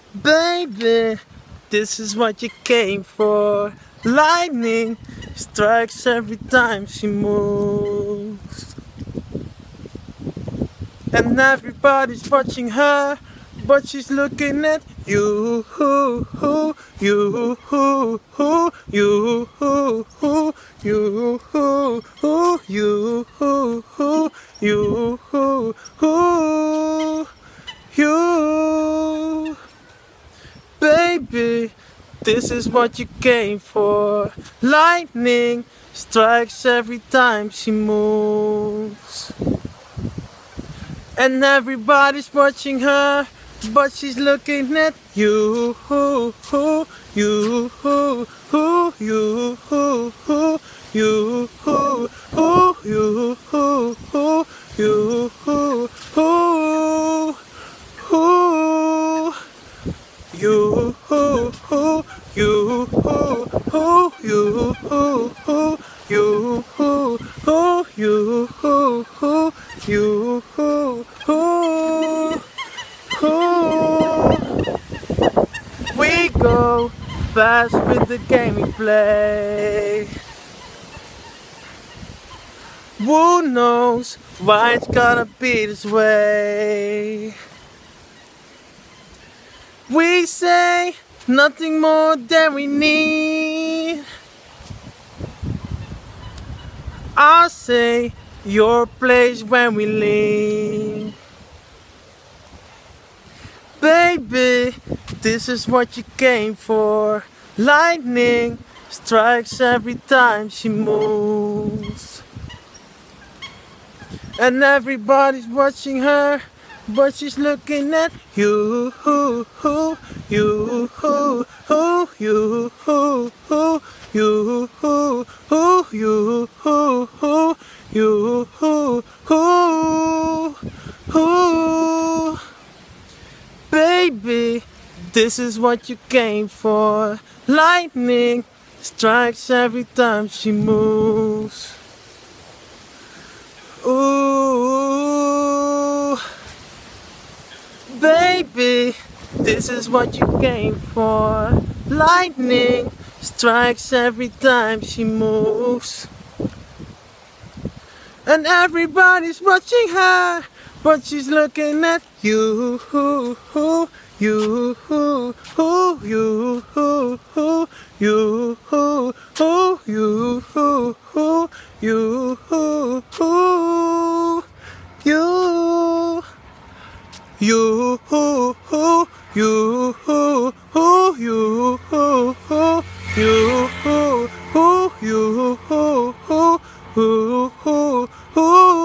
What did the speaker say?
Baby, this is what you came for. Lightning strikes every time she moves. And everybody's watching her, but she's looking at you, you, you, you, you, you. Baby, this is what you came for. Lightning strikes every time she moves. And everybody's watching her, but she's looking at you, you, you, you, you, you, you, we go fast with the game we play. Who knows why it's gotta be this way? We say nothing more than we need. I'll say your place when we leave. Baby, this is what you came for. Lightning strikes every time she moves. And everybody's watching her, but she's looking at you, you, you, you, you, you, you, you. Baby, this is what you came for. Lightning strikes every time she moves. Ooh, baby, this is what you came for. Lightning strikes every time she moves. And everybody's watching her, but she's looking at you, you, you, you, you, you, you, you, you,